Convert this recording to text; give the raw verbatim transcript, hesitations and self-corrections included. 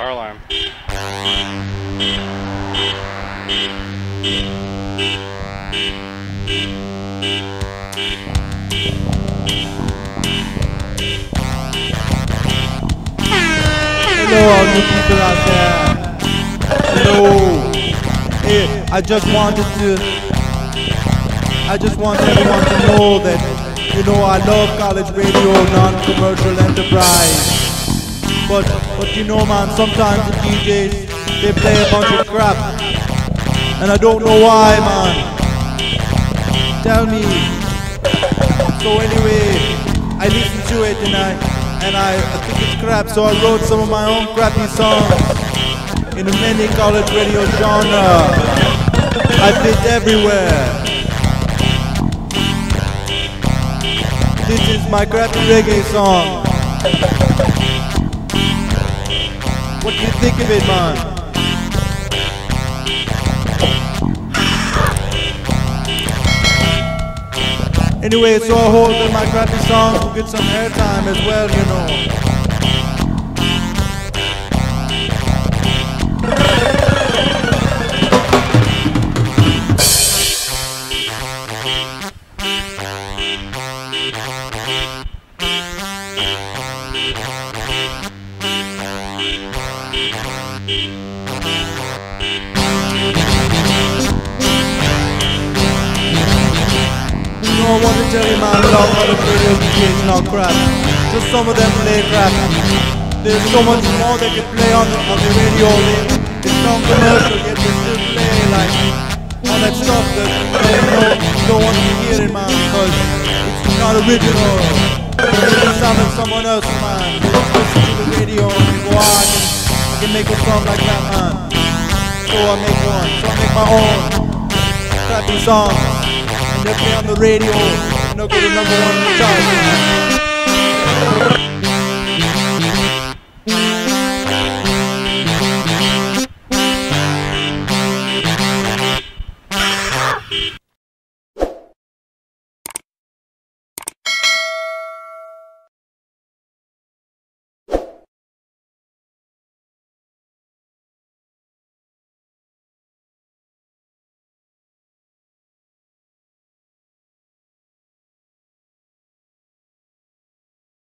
Fire alarm. Hello, all you people out there. Hello. Hey, I just wanted to. I just want everyone to know that, you know, I love college radio, non-commercial enterprise. But, but you know, man, sometimes the D Js, they play a bunch of crap, and I don't know why, man. Tell me. So anyway, I listened to it and I, and I, I think it's crap, so I wrote some of my own crappy songs in the many college radio genre. I fit everywhere. This is my crappy reggae song. What do you think of it, man? Anyway, so I hope that my crappy songs will get some airtime as well, you know. I want to tell you, man, a lot of other radio D Js not crap. Just some of them play crap. There's so much more they can play on the, on the radio. They, it's non-commercial, yet they still play like all that stuff that you know, you don't want to hear it, man, because it's not original. It's sound like someone else, man. Just listen to the radio and you go, ah, I can, I can make a song like that, man. So I make one. So I make my own crappy song. They play on the radio and they'll go to number one in the chart.